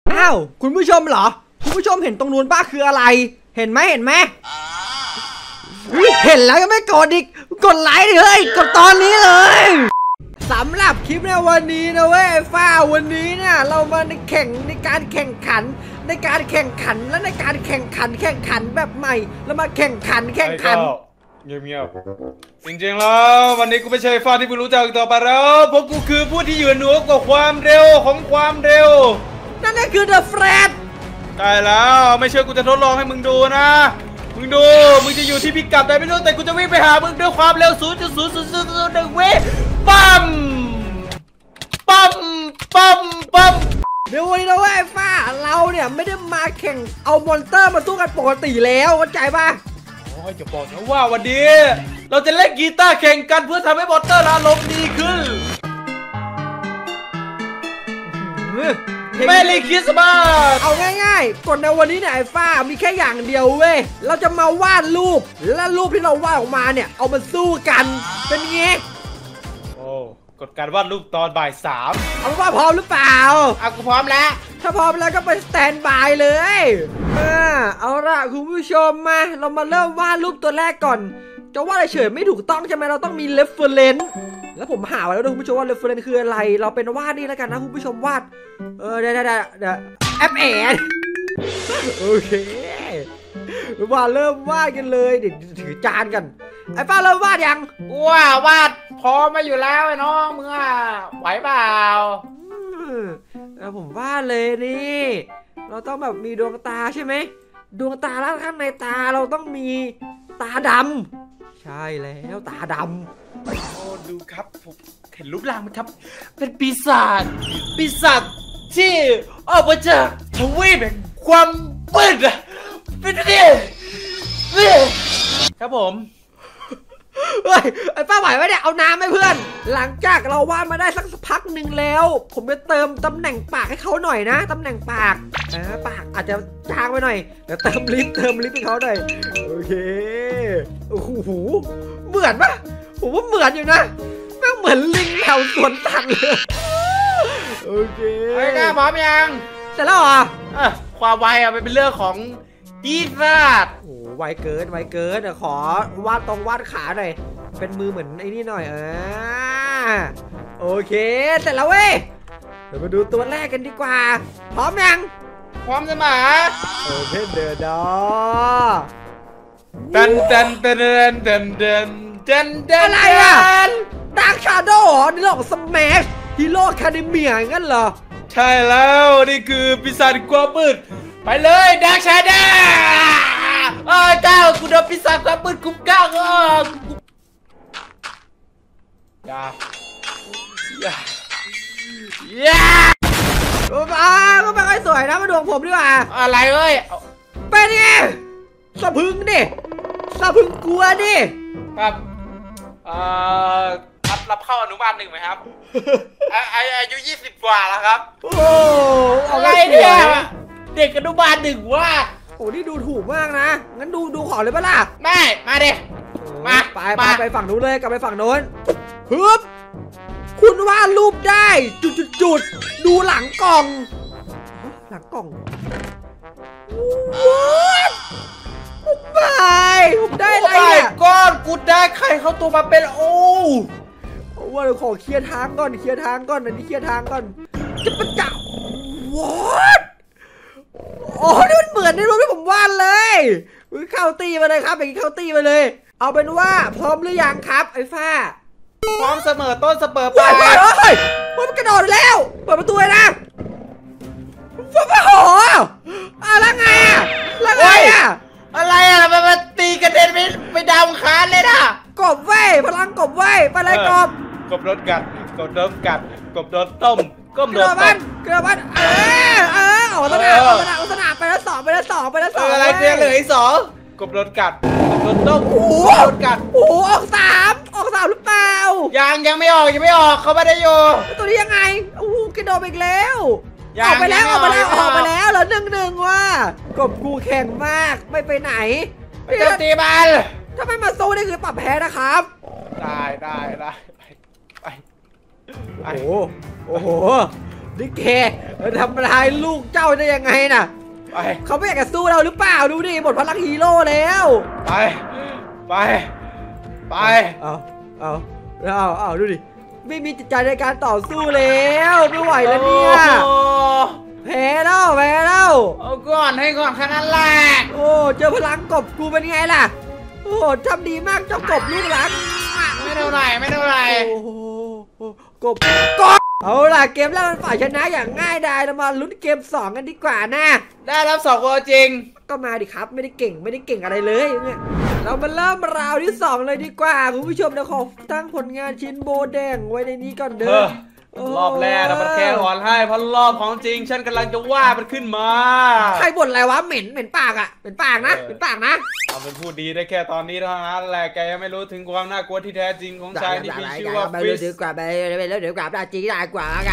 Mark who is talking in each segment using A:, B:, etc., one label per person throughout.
A: อ้าวคุณผู้ชมเหรอคุณผู้ชมเห็นตรงนู้นป้าคืออะไรเห็นไหมเห็นแล้วก็ไม่กดอีกกดไลค์ดิเฮ้ยกดตอนนี้เลยสำหรับคลิปในวันนี้นะเว้ยฟ้าวันนี้เนี่ยเรามาในการแข่งขันและในการแข่งขันแบบใหม่เรามาแข่งขันเ
B: งียบจริงๆแล้ววันนี้กูไม่ใช่ฟ้าที่มึงรู้จักต่อไปแล้วเพราะกูคือผู้ที่อยู่เหนือกว่าความเร็วของความเร็ว
A: นั่นก็คือ The Flash
B: ใช่แล้วไม่เชื่อกูจะทดลองให้มึงดูนะมึงดูมึงจะอยู่ที่พิกัดใดไม่รู้แต่กูจะวิ่งไปหามึงด้วยความเร็ว 0.0001 วิปั๊ม
A: เดี๋ยววันนี้นะเว้ยฟ้าเราเนี่ยไม่ได้มาแข่งเอามอนสเตอร์มาสู้กันปกติแล้วเข้าใจป่ะ
B: จะบอกนะว่าวันนี้เราจะเล่นกีตาร์แข่งกันเพื่อทำให้มอนสเตอร์อารมณ์ดีขึ้นไม่เลยคิดสบาย
A: เอาง่ายๆกฎในวันนี้เนี่ยไอ้ฟ้ามีแค่อย่างเดียวเว้ยเราจะมาวาดรูปและรูปที่เราวาดออกมาเนี่ยเอามาสู้กันเป็นไง
B: โอ้กฎการวาดรูปตอนบ่าย 3
A: เอาว่าพร้อมหรือเปล่า
B: กูพร้อมแล้ว
A: ถ้าพร้อมแล้วก็ไปสแตนบายเลยเอาละคุณผู้ชมมาเรามาเริ่มวาดรูปตัวแรกก่อนจะวาดเฉยไม่ถูกต้องใช่ไหมเราต้องมีเรฟเฟอเรนซ์แล้วผมหาไว้แล้วคุณผู้ชมว่าเรฟเฟอเรนซ์คืออะไรเราเป็นวาดนี่แล้วกันนะคุณผู้ชมวาดเดี๋ยวแอปแอนโอเควาดเริ่มวาดกันเลยเดี๋ยวถือจานกันไอ้ป้าเริ่มวาดยัง
B: วาดพร้อมมาอยู่แล้วไอ้น้องมึงไหวเปล่า
A: แล้วผมวาดเลยนี่เราต้องแบบมีดวงตาใช่ไหมดวงตาแล้วข้างในตาเราต้องมีตาดำใช่แล้วตาดำ
B: โอ้ดูครับผมเห็นรูปร่างมันครับเป็นปีศาจที่ออกมาจากทวีปแห่งความมืดเป็นนี่ครับผม
A: เฮ้ยไอ้ป้าไหวไหมเนี่ยเอาน้ำไหมเพื่อนหลังจากเราวาดมาได้สักพักหนึ่งแล้วผมจะเติมตำแหน่งปากให้เขาหน่อยนะตำแหน่งปากปากอาจจะจางไปหน่อยเดี๋ยวเติมลิปให้เขาหน่อยโอเคโอ้โหเหมือนปะผมว่าเหมือนอยู่นะแม่งเหมือนลิงแถวสวนสัตว์เลยโอเค
B: ไอ้ก้าพร้อมยัง
A: เสร็จแล้วเหรอ
B: ความไวเป็นเรื่องของปีศาจ
A: โอ้ไวเกินเดี๋ยวขอวาดขาหน่อยเป็นมือเหมือนไอ้นี่หน่อยโอเคเสร็จแล้วเว้ยเดี๋ยวมาดูตัวแรกกันดีกว่าพร้อมยัง
B: พร้อมจะมา
A: โอเคเดินดออะไรอ่ะดาร์คชาโดว์นี่หรอสแมชฮีโร่แคนาเมียงั้นเหรอ
B: ใช่แล้วนี่คือปีศาจความมืดไปเลยดาร์คชาโดว์เจ้ากูโดนปีศาจความมืดคุ้มก้าวอย่า
A: ก็ไม่ค่อยสวยนะมาดวงผมดีกว่า
B: อะไรเอ้ย
A: เป็นไงสะพึงดิสะพึงกลัวดิ
B: ครับรับเข้าอนุบาล 1ไหมครับอายุ20 กว่าแล้วครับ
A: โอ้
B: อะไรเนี่ยเด็กอนุบาล 1ว่า
A: โอ้นี่ดูถูกมากนะงั้นดูขอเลยปะล่ะ
B: ไม่มาดิ
A: มาไปฝั่งนู้นเลยกลับไปฝั่งโน้นฮึบคุณวาดรูปได้จุดดูหลังกล่องผมได้อะไรเนี่ย
B: ก้อนกูได้ไข่เขาตัวมาเป็น
A: ว่าเราขอเคลียร์ทางก่อนอันนี้เคลียร์ทางก่อนจะประจับนี่มันเหมือนในรูปที่ผมวาดเลยเข้าตีมาเลยครับอย่างนี้เข้าตีมาเลยเอาเป็นว่าพร้อมหรือยังครับไอ้ฟ้า
B: พร้อมเสมอต้นเสมอปลาย
A: มันกระโดดแล้วเปิดประตูเลยนะโอ้โหอะไรไง
B: อะไรมันตีกระเด็นไปดาวคานเลยนะ
A: กบไว้พลังกบไว้ไปเลยก
B: บโดนกัดกบโดนต้ม
A: กระโดดมันออกสนามไปแล้ว2
B: อะไรเพียงเหลืออีก2กบโดนกัดโดนต้มโดนกัด
A: ออก3หรือเปล่า
B: ยังไม่ออกเขาไม่ได้โย
A: ตัวนี้ยังไงกระโดดอีกแล้วออกไปแล้วแล้ว1-1ว่ากบกูแข็งมากไม่ไปไหน
B: ไปโจมตีมัน
A: ถ้าไม่มาสู้นี่คือปรับแพ้นะครับ
B: ได้ไป
A: โอ้โหนี่แกมาทำร้ายลูกเจ้าได้ยังไงน่ะ
B: ไป
A: เขาไม่อยากจะสู้เราหรือเปล่าดูดิหมดพลังฮีโร่แล้ว
B: ไปไปไป
A: เอาดูดิไม่มีจิตใจในการต่อสู้แล้วไม่ไหวแล้วเนี่ย
B: โอ้
A: แพ้แล้ว
B: เอาก่อนให้ก่อนแค่นั้นแหละ
A: โอ้เจอพลังกบกูเป็นไงล่ะโอ้ทำดีมากเจ้ากบลูกหลาน
B: ไม่เท่าไหร่
A: โอ้โหกบเอาล่ะเกมแรกมันฝ่ายชนะอย่างง่ายดายเรามาลุ้นเกม2กันดีกว่านะ
B: ได้รับ2ตัวจริง
A: ก็มาดิครับไม่ได้เก่งอะไรเลยเนี่ยเรามาเริ่มราวที่2เลยดีกว่าคุณผู้ชมเดี๋ยวขอตั้งผลงานชิ้นโบแดงไว้ในนี้ก่อนเด้อ
B: รอบแรกนะมันแค่อ่อนให้เพราะรอบของจริงฉันกำลังจะว่ามันขึ้นมา
A: ใครบ่นอะไรวะเหม็นปากอะเป็นปากนะ
B: เอาเป็นพูดดีได้แค่ตอนนี้เท่านั้นแหละแกยังไม่รู้ถึงความน่ากลัวที่แท้จริงของชายที่มีชื่อว่าฟิส
A: เดี๋ยวกว่าไปแล้วเดี๋ยวกว่าจริงได้กว่าการ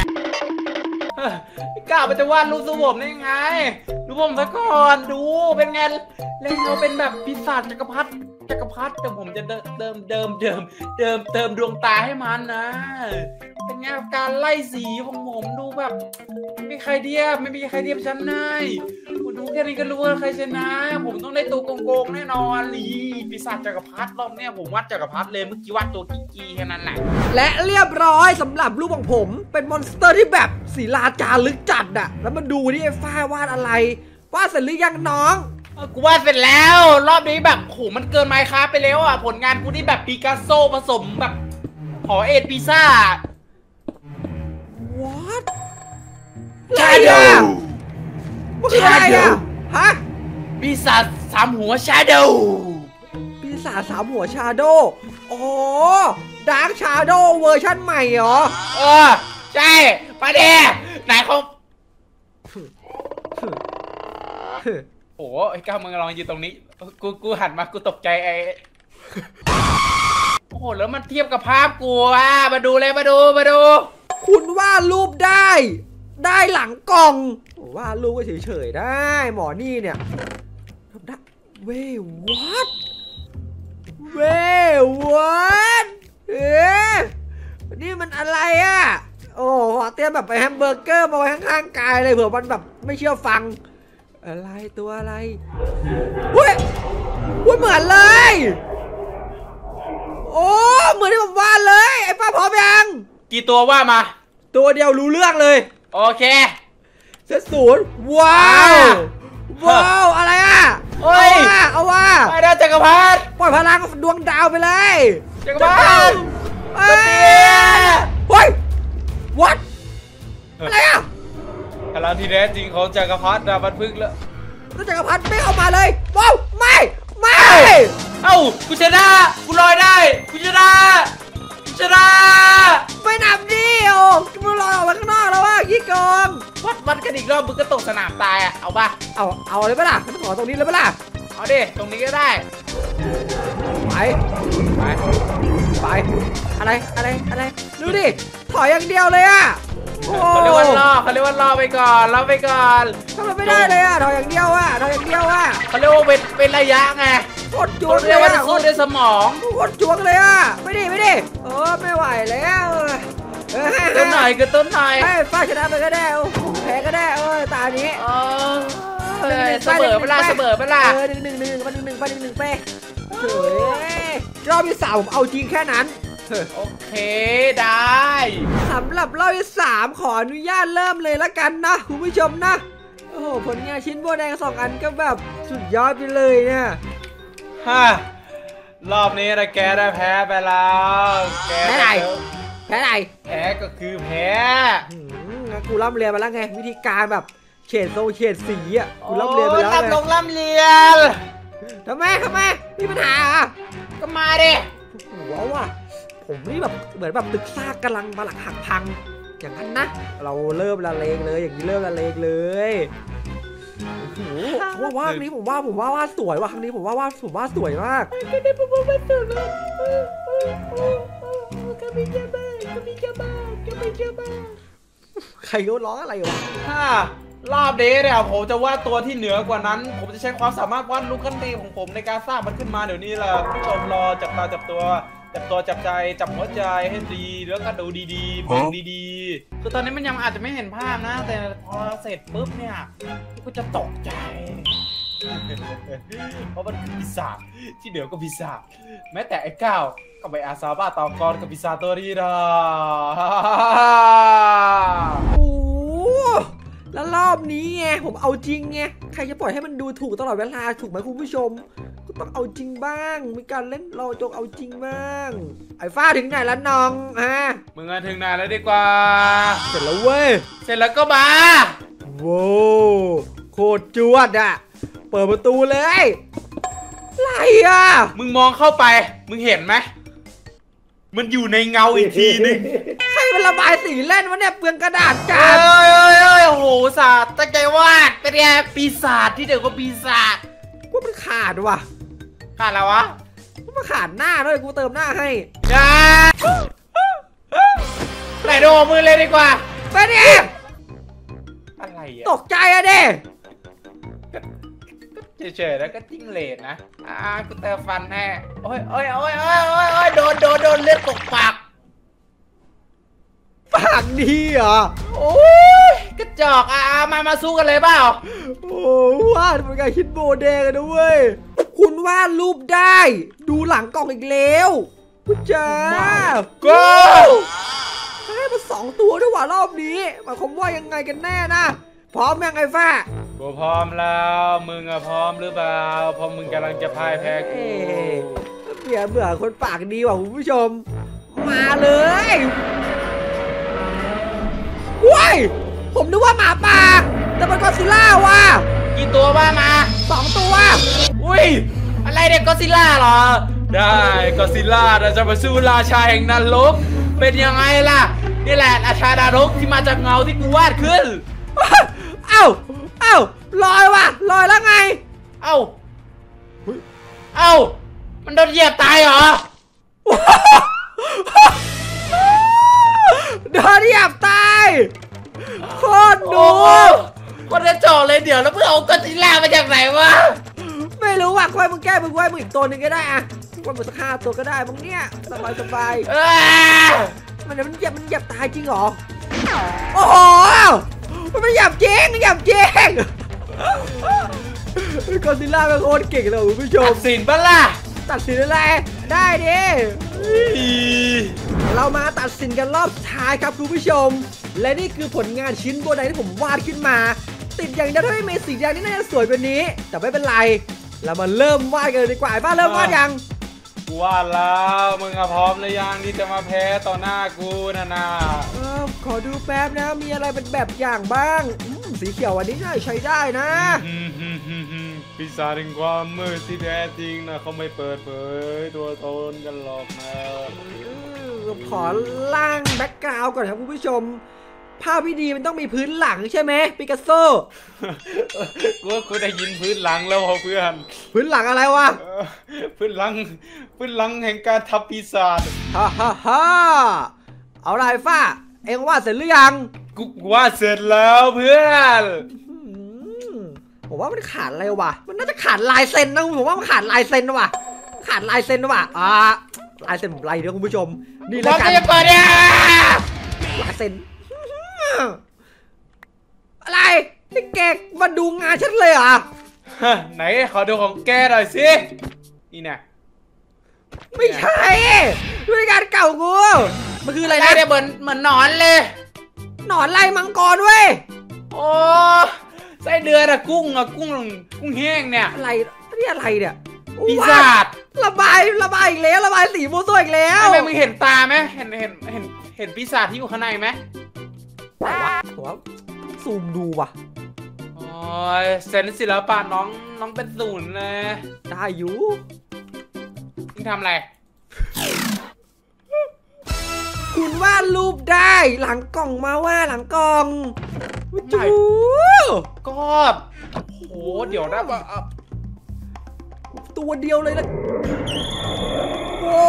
B: กล้ามันจะวาดรูปสวมได้ยังไงดูผมซะก่อนดูเป็นไงเล่นเราเป็นแบบปีศาจจักรพรรดิแต่ผมจะเติมดวงตาให้มันนะเป็นไงการไล่สีของผมดูแบบไม่มีใครเทียบฉันได้คุณดูแค่นี้ก็รู้ว่าใครชนะผมต้องได้ตัวโกงแน่นอนลีปีศาจจักรพรรดิรอบเนี้ยผมวาดจักรพรรดิเลยเมื่อกี้วาดตัวกี้แค่นั้นแหละ
A: และเรียบร้อยสำหรับรูปของผมเป็นมอนสเตอร์ที่แบบศิลาจารึกจัดอะแล้วมาดูที่ไอ้ฝ้าวาดอะไรวาดเสร็จหรือยังน้อง
B: กูวาดเสร็จแล้วรอบนี้แบบโหมันเกินไมค์ครับไปแล้วอ่ะผลงานกูนี่แบบปิกัสโซผสมแบบหอเอ็ดพิซซ่า
A: what
B: ชาโดว์
A: มันคืออะไรอะฮะ
B: ปีศาจสามหัวชาโดว์
A: ปีศาจสามหัวชาโดอ๋อดาร์คชาโดเวอร์ชั่นใหม่เหรอ
B: ใช่ประเดี๋ยวไหนเขาโอ้ไอ้ก้าวมึงลองยืนตรงนี้กูหันมากูตกใจไอ้โอ้โหแล้วมันเทียบกับภาพกูอ่ะมาดูเลยมาดู
A: คุณวาดรูปได้หลังกล่องวาดรูปก็เฉยๆได้หมอนี่เนี่ยได้เว้ยวัดนี่มันอะไรอ่ะโอ้ขอเตรียมแบบไปแฮมเบอร์เกอร์มาไว้ข้างๆกายเลยเผื่อมันแบบไม่เชื่อฟังอะไรตัวอะไรเฮ้ยเหมือนเลยโอ้เหมือนที่ผมวาดเลยไอ้ป้าพร้อมยัง
B: กี่ตัวว่ามา
A: ตัวเดียวรู้เรื่องเลย
B: โอเค
A: เซตศูนย์ว้าวอะไรอ่ะเอาว่า
B: ไปได้จักรพรรดิ
A: ปล่อยพลังดวงดาวไปเลย
B: จักรพรรดิ
A: เฮ้ย what อะไรอ่ะ
B: พลังที่แท้จริงของจักรพรรดิดาบันพึกแล้ว
A: แล้วจักรพรรดิไม่เข้ามาเลยว้าวไม่
B: เอ้ากูชนะกูลอยได้กูชนะ
A: ไม่นำดิโอ้มึงลอยออกมาข้างนอกแล้วว่ายี่กอง
B: วัดกันอีกรอบมึงก็ตกสนามตายอ่ะเอาป่ะ
A: เอาเลยปะล่ะฉันขอตรงนี้เลยปะล่ะ
B: เอาดิตรงนี้ก็ได้
A: ไปอะไรดูดิถอยอย่างเดียวเลยอ่ะ
B: เขาเรียกว่าล่อไปก่อน
A: ทำไมไม่ได้เลยอ่ะถอยอย่างเดียวอ่ะเขาเ
B: รียกว่าเป็นระยะไง
A: โคตรจวง
B: เลยว่าจะสู้ด้วยสมอง
A: โคตรจวงเลยอ่ะไม่ดิไม่ไหวแล้ว
B: ต้นหน่อย
A: ให้ฟ้าชนะไปก็ได้แพ้ก็ได้ตานี้
B: เสมอเวลา
A: หนึ่งไปรอบที่3ผมเอาจริงแค่นั้น
B: โอเคได้
A: สำหรับรอบที่3ขออนุญาตเริ่มเลยละกันนะคุณผู้ชมนะโอ้โหผลงานชิ้นโบแดง2 อันก็แบบสุดยอดไปเลยเนี่ย
B: รอบนี้นะแกได้แพ้ไปแล้วแพ้
A: ไหน
B: แพ้ก็คือแพ้
A: กูร่ำเรียนมาแล้วไงวิธีการแบบเฉดสีอ่ะกูร่ำเรียนไปแล้วไง
B: ร่ำเรียน
A: ทำไมมีปัญหา
B: ก็มาดิ
A: หัวว่ะผมนี่แบบเหมือนแบบตึกซากกำลังมาหลักหักพังอย่างนั้นนะเราเริ่มละเลงเลยอย่างนี้เริ่มละเลงเลยโอ้โหว่าครั้งนี้ผมว่าสวยว่ะครั้งนี้ผมว่าสวยมากก็ได้ผมว่าสวยเลยก็มีเจ้าบ้าใครเขาร้องอะไรวะ
B: รอบนี้เนี่ยผมจะวาดตัวที่เหนือกว่านั้นผมจะใช้ความสามารถวาดลูกขั้นดีของผมในการสร้างมันขึ้นมาเดี๋ยวนี้แหละผู้ชมรอจับตาจับตัวจับตัวจับใจจับหัวใจให้ดีแล้วก็ดูดีๆมองดีๆคือตอนนี้มันยังอาจจะไม่เห็นภาพนะแต่พอเสร็จปุ๊บเนี่ยก็จะตกใจเพราะมันคือปีศาจที่เหนือก็ปีศาจแม้แต่ไอ้ก้าวก็ไปอาสาบ้าตอกรกับปีศาจตัวนี้นะ
A: โอ้แล้วรอบนี้ไงผมเอาจริงไงใครจะปล่อยให้มันดูถูกตลอดเวลาถูกไหมคุณผู้ชมก็ต้องเอาจริงบ้างมีการเล่นเราจงเอาจริงบ้างไอ้ฟ้าถึงไหนแล้วน้อง
B: มึงถึงไหนแล้วดีกว่า
A: เสร็จแล้วเว้ย
B: เสร็จแล้วก็มา
A: โว้โคตรจวดอะเปิดประตูเลยอะไรอะ
B: มึงมองเข้าไปมึงเห็นไหมมันอยู่ในเงาอีกทีนึง
A: ใครมันระบายสีเล่นวะเนี่ยเปลืองกระดาษจัด
B: โอ้โหศาสตร์ตั้งใจวาดเป็นไงปีศาจที่เดี๋ยวก็ปีศาจ
A: ว่ามันขาดว่ะ
B: ขาดแล้ววะ
A: มันขาดหน้าด้วยกูเติมหน้าให้
B: จ้าไหนดูมือเลยดีกว่า
A: ไปดิ
B: อะไรอะ
A: ตกใจอะดิ
B: เฉยๆแล้วก็จิ้งเหลนนะกูเติมฟันแน่โอ้ยโดนเลือดตกปาก
A: ดีเหรอ
B: โอ้ยกระจอกมาสู้กันเลยเปล่า
A: โอ้วาดเป็นการคิดโบแดงกันด้วยคุณวาดรูปได้ดูหลังกล่องอีกแล้วคุณจ้า
B: ก็
A: ให้มา2 ตัวด้วยว่ะรอบนี้หมายความว่ายังไงกันแน่นะพร้อมยังไงฟ้า
B: กูพร้อมแล้วมึงอะพร้อมหรือเปล่าเพราะมึงกำลังจะพ่ายแพ้กู
A: เบื่อคนปากดีว่ะคุณผู้ชมมาเลยว้ายผมนึกว่าหมาป่าแต่เป็นกอซิลล่าว่ะ
B: กี่ตัวบ้ามา
A: 2 ตัว
B: อุ้ยอะไรเด็กกอซิลล่าเหรอได้กอซิลล่าเราจะมาสู้ราชาแห่งนรกเป็นยังไงล่ะนี่แหละราชานรกที่มาจากเงาที่กูวาดขึ้น
A: เอ้าลอยว่ะลอยแล้วไง
B: เอ้ามันโดนเหยียบตายเหรอ
A: โดนเหยียบตายโคตรดู
B: คนจะจ่อเลยเดี๋ยวแล้วเพื่อเอากอซิลล่ามาจากไหนวะ
A: ไม่รู้ว่ะควายมึงแก้มึงไว้มึงอีกตัวหนึ่งก็ได้อะว่ามึงสัก5 ตัวก็ได้มึงเนี่ยสบายมันเหยียบตายจริงเหรอโอ้โหมันเหยียบจริงกอซิลล่าเป็นโคตรเก่งเลยคุณผู้ชม
B: ตัดสินปะล่ะ
A: ตัดสินอะไรได้ดิเรามาตัดสินกันรอบท้ายครับคุณผู้ชมและนี่คือผลงานชิ้นโบนัสที่ผมวาดขึ้นมาติดอย่างเดียวถ้าไม่มีสีแดงนี่น่าจะสวยกว่านี้แต่ไม่เป็นไรเรามาเริ่มวาดกันเลยดีกว่าป้าเริ่มวาดยัง
B: กูวาดแล้วมึงพร้อมหรือยังที่จะมาแพ้ต่อหน้ากูนะ
A: ขอดูแป๊บนะมีอะไรเป็นแบบอย่างบ้างสีเขียวอันนี้น่าใช้ได้นะ
B: ปีศาจแห่งความมืดที่แท้จริงนะเขาไม่เปิดเผยตัวตนกันหรอกนะ
A: ขอล่างแบ็กกราวด์ก่อนครับคุณผู้ชมภาพที่ดีมันต้องมีพื้นหลังใช่ไหมปิกัสโซ
B: กูได้ยินพื้นหลังแล้วเพื่อน
A: พื้นหลังอะไรวะ
B: พื้นหลังแห่งการทับปีศาจ
A: ฮ่าเอาไรฟ้าเอ็งวาดเสร็จหรือยัง
B: กูวาดเสร็จแล้วเพื่อน
A: ผมว่ามันขาดอะไรวะมันน่าจะขาดลายเซ็นนะผมว่ามันขาดลายเซ็นว่ะลายเซ็นผมไรเดี๋ยวคุณผู้ชมนี่แล้วกัน
B: เปิดเนี่ย
A: ลายเซ็นอะไรนี่แกมาดูงานฉันเลยเหรอ
B: ไหนขอดูของแกหน่อยสินี่นะ
A: ไม่ใช่ด้วยการเก่ากูมันคืออะไรนะ
B: เหมือนหนอนเลย
A: หนอนไล่มังกรด้วย
B: โอ้ไส้เดือนอะกุ้งแห้งเนี่ย
A: อะไรนี่อะไรเนี่ย
B: ปีศาจ
A: ระบายอีกแล้วระบายสีโมโซอีกแล้ว
B: ทำไมมึงเห็นตาไหมเห็นปีศาจที่อยู่ข้างในไหม
A: ผมซูมดูว่ะ
B: โอ้ยเซนศิลปะน้องเป็น0เลย
A: ได้อยู่
B: มึงทำอะไร
A: คุณวาดรูปได้หลังกล่องมาว่าหลังกล่อง
B: จูก็โหเดี๋ยวนะ
A: ตัวเดียวเลยนะโอ้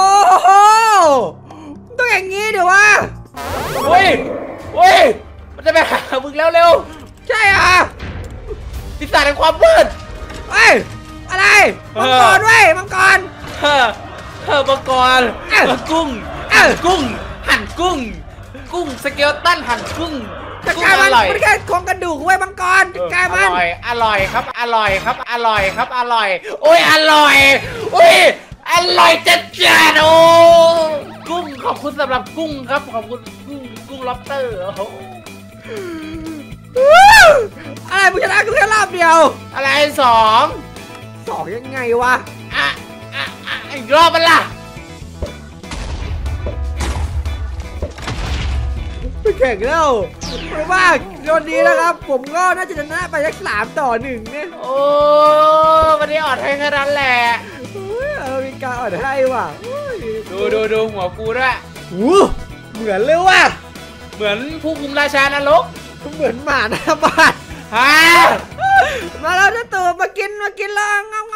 A: ต้องอย่างงี้เดี๋ยววะ
B: เฮ้ยมันจะไปหามึงแล้วเร็ว
A: ใช่อ่ะ
B: ปีศาจแห่งความมืด
A: อะไรมังกรด้วยมังกร
B: มังกรกุ้งกุ้งหั่นกุ้งกุ้งสเกลตันหั่นกุ้ง
A: จัดการมันมันแค่โครงกระดูกไว้มังกรจัดการมัน
B: อร่อยครับอร่อยครับอร่อยครับอร่อยโอ้ยอร่อยโอ้ยอร่อยจัดโอ้กุ้งขอบคุณสำหรับกุ้งครับขอบคุณกุ้งล็อบสเตอร์
A: อะไรมึงชนะกูแค่รอบเดียว
B: อะไรสอง
A: ยังไงวะ
B: อีกรอบมันล่ะ
A: ไปแข่งแล้วเพราะว่าโดนนี้นะครับผมก็น่าจะชนะไปสัก3-1เนี่ย
B: โอ้วันนี้อ่อนให้แค่นั้นแหละ
A: มีการอ่อนให้ว่ะ
B: ดูหัวกูด้วย
A: เหมือนเลยว่ะ
B: เหมือนผู้คุมราชานรก
A: เหมือนหมาหน้าบ้าน
B: ฮะ
A: มาแล้วนะตัวมากินแล้วง